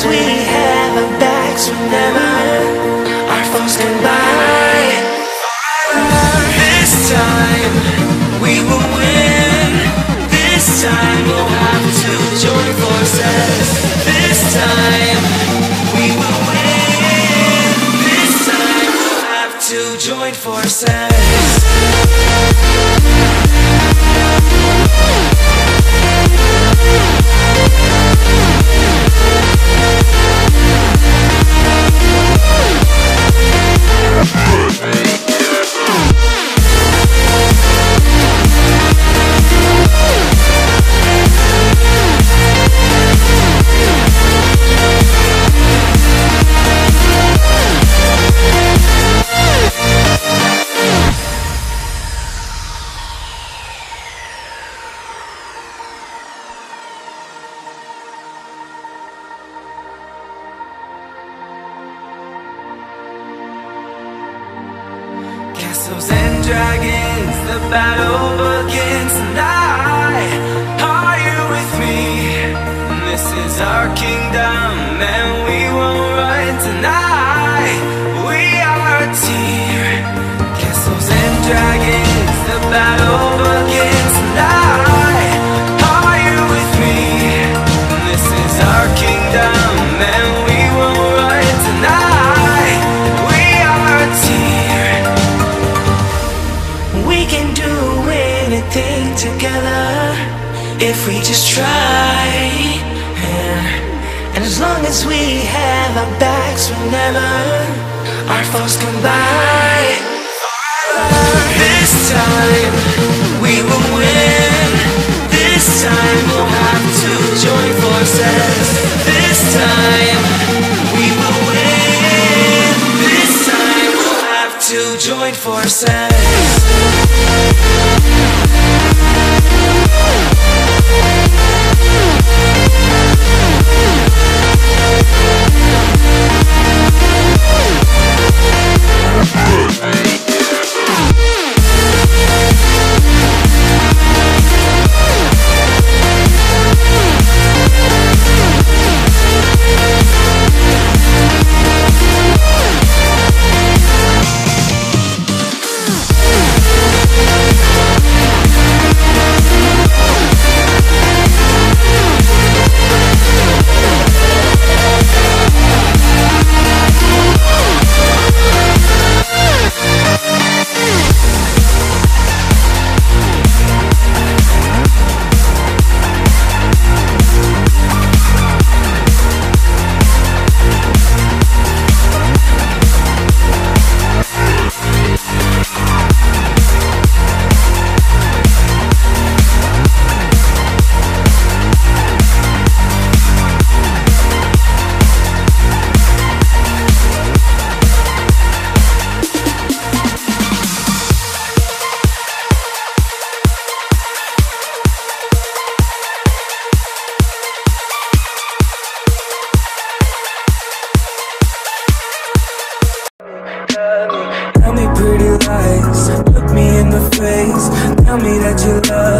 as we have our backs, remember our foes can buy. This time we will win. This time we'll have to join forces. This time we will win. This time we'll have to join forces. Castles and dragons, the battle begins tonight. Are you with me? This is our kingdom and we won't run tonight. We are a team. Castles and dragons, the battle begins tonight. Are you with me? This is our kingdom and we won't run tonight. We are a team. We can do anything together if we just try, yeah. And as long as we have our backs, remember our foes come by. This time we will win. This time we'll have to join forces. This time we will win. This time we'll have to join forces. Tell me pretty lies, look me in the face. Tell me that you love